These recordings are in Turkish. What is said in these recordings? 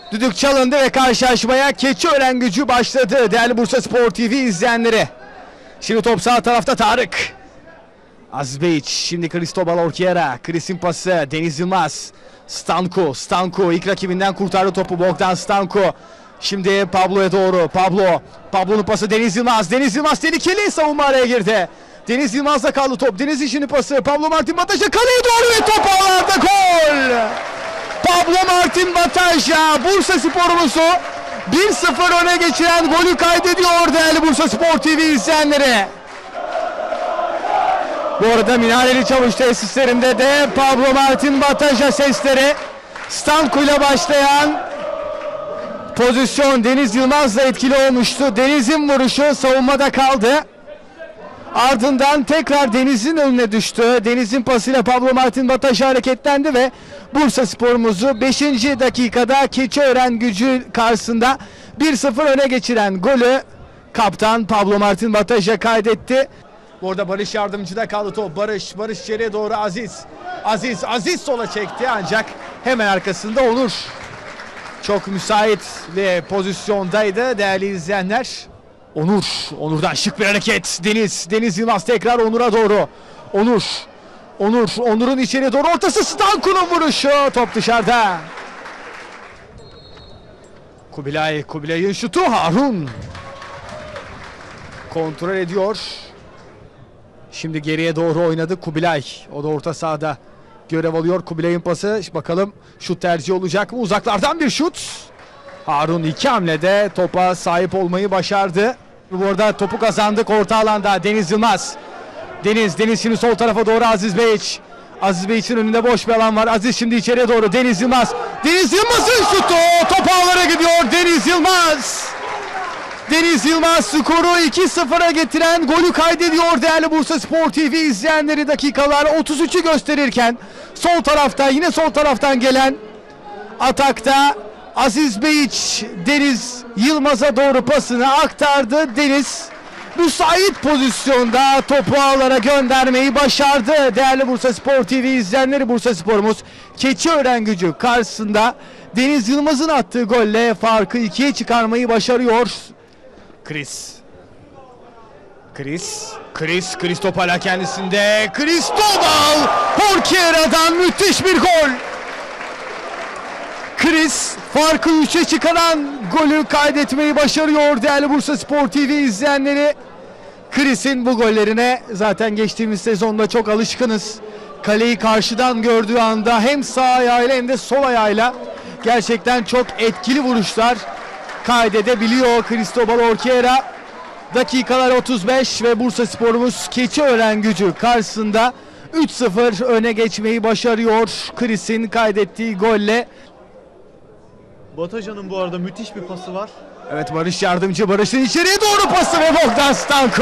Düdük çalındı ve karşılaşmaya Keçiören-Gücü başladı değerli Bursaspor TV izleyenleri. Şimdi top sağ tarafta Tarık. Azbeyç, şimdi Cristobal Orkiera. Chris'in pası, Deniz Yılmaz. Stanku ilk rakibinden kurtardı topu. Bogdan Stanku. Şimdi Pablo'ya doğru. Pablo'nun pası Deniz Yılmaz. Deniz Yılmaz tehlikeli, savunma araya girdi. Deniz Yılmaz'da kaldı top. Deniz'in şimdi pası. Pablo Martin Bataja kaleye doğru ve top ağlarda, gol! Pablo Martin Bataja Bursaspor'umuzu 1-0 öne geçiren golü kaydediyor değerli Bursaspor TV izleyenleri. Bu arada Minareli Çavuş tesislerinde de Pablo Martin Bataja sesleri. Stanku ile başlayan pozisyon Deniz Yılmaz'la etkili olmuştu. Deniz'in vuruşu savunmada kaldı. Ardından tekrar Deniz'in önüne düştü. Deniz'in pasıyla Pablo Martin Bataja hareketlendi ve Bursaspor'umuzu 5. dakikada Keçiören-Gücü karşısında 1-0 öne geçiren golü kaptan Pablo Martin Bataja kaydetti. Bu arada Barış Yardımcı'da kaldı top. Barış içeriye doğru Aziz sola çekti ancak hemen arkasında Onur. Çok müsait ve pozisyondaydı değerli izleyenler. Onur'dan şık bir hareket. Deniz Yılmaz tekrar Onur'a doğru. Onur'un içeriye doğru ortası, Stanku'nun vuruşu. Top dışarıda. Kubilay'ın şutu, Harun kontrol ediyor. Şimdi geriye doğru oynadı Kubilay. O da orta sahada görev alıyor. Kubilay'ın pası. Bakalım şut tercihi olacak mı? Uzaklardan bir şut. Harun 2 hamlede topa sahip olmayı başardı. Bu arada topu kazandık orta alanda. Deniz Yılmaz. Deniz şimdi sol tarafa doğru Aziz Bey'in önünde boş bir alan var. Aziz şimdi içeriye doğru. Deniz Yılmaz'ın şutu. Top ağlara gidiyor. Deniz Yılmaz skoru 2-0'a getiren golü kaydediyor değerli Bursaspor TV izleyenleri. Dakikalar 33'ü gösterirken yine sol taraftan gelen atakta Aziz Beyiç Deniz Yılmaz'a doğru pasını aktardı. Deniz müsait pozisyonda topu ağlara göndermeyi başardı değerli Bursaspor TV izleyenleri. Bursaspor'umuz Keçiören-Gücü karşısında Deniz Yılmaz'ın attığı golle farkı 2'ye çıkarmayı başarıyor. Chris top hala kendisinde. Cristobal Orkiera'dan müthiş bir gol. Chris farkı 3'e çıkaran golü kaydetmeyi başarıyor değerli Bursaspor TV izleyenleri. Chris'in bu gollerine zaten geçtiğimiz sezonda çok alışkınız. Kaleyi karşıdan gördüğü anda hem sağ ayağıyla hem de sol ayağıyla gerçekten çok etkili vuruşlar kaydedebiliyor Cristobal Orkiera. Dakikalar 35 ve Bursaspor'umuz Keçiören-Gücü karşısında 3-0 öne geçmeyi başarıyor Chris'in kaydettiği golle. Bataja'nın bu arada müthiş bir pası var. Evet, Barış'ın içeriye doğru pası ve Bogdan Stanku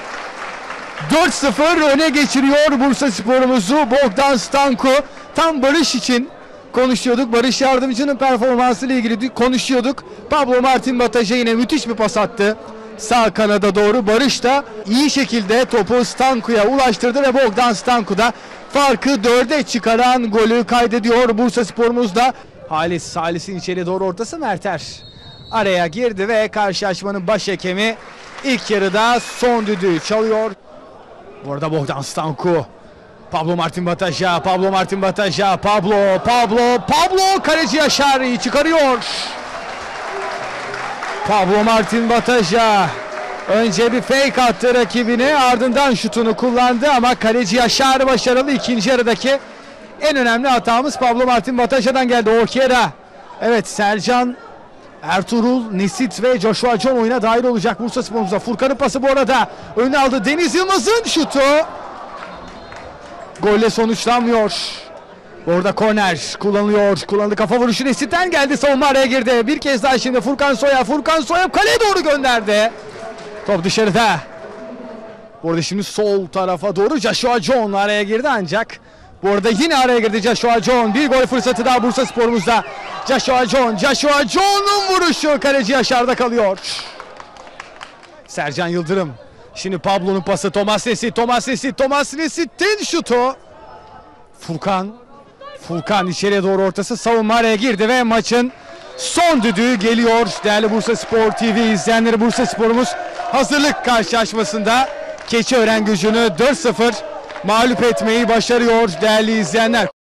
4-0 öne geçiriyor Bursaspor'umuzu. Bogdan Stanku, tam Barış için konuşuyorduk. Barış Yardımcı'nın performansı ile ilgili konuşuyorduk. Pablo Martin Bataja yine müthiş bir pas attı sağ kanada doğru. Barış da iyi şekilde topu Stanku'ya ulaştırdı ve Bogdan Stanku da farkı 4'e çıkaran golü kaydediyor Bursaspor'umuzda. Halis'in içeri doğru ortası, Merter araya girdi ve karşılaşmanın başhekemi ilk yarıda son düdüğü çalıyor. Bu arada Bogdan Stanku, Pablo Martin Bataja, Pablo kaleci Yaşar'ı çıkarıyor. Pablo Martin Bataja önce bir fake attı rakibine, ardından şutunu kullandı ama kaleci Yaşar başarılı. İkinci yarıdaki en önemli hatamız Pablo Martin Bataja'dan geldi. Orkiera. Evet, Sercan, Ertuğrul, Nesit ve Joshua John oyuna dahil olacak Bursaspor'umuza. Furkan'ın pası bu arada önüne aldı. Deniz Yılmaz'ın şutu golle sonuçlanmıyor. Orada korner kullanıldı. Kafa vuruşu Nesit'ten geldi. Savunma araya girdi. Bir kez daha şimdi Furkan Soyap kaleye doğru gönderdi. Top dışarıda. Bu arada şimdi sol tarafa doğru Joshua John araya girdi ancak bu arada yine araya girdi Joshua John. Bir gol fırsatı daha Bursaspor'umuzda. Joshua John'un vuruşu kaleci Yaşar'da kalıyor. Sercan Yıldırım. Şimdi Pablo'nun pası Thomas Nesit'in şutu. Furkan içeriye doğru ortası, savunma araya girdi ve maçın son düdüğü geliyor. Değerli Bursaspor TV izleyenleri, Bursaspor'umuz hazırlık karşılaşmasında Keçiören Gücü'nü 4-0 mağlup etmeyi başarıyor değerli izleyenler.